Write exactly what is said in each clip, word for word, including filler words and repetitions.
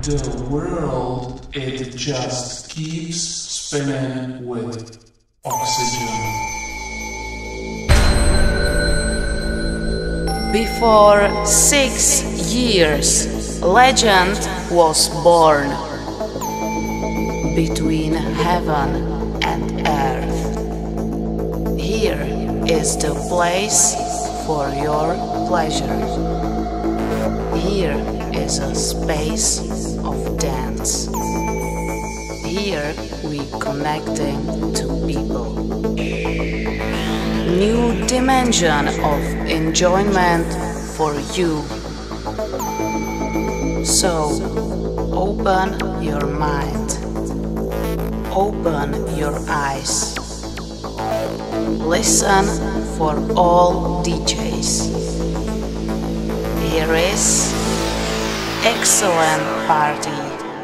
The world, it just keeps spinning with oxygen. Before six years, legend was born between heaven and earth. Here is the place for your pleasure. Here is a space of dance. Here we connecting to people. New dimension of enjoyment for you. So open your mind. Open your eyes. Listen for all D Js. Here is excellent party.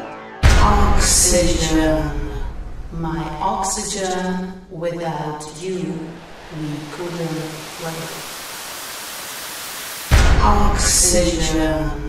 Oxygen. My oxygen, without you, we couldn't live. Oxygen.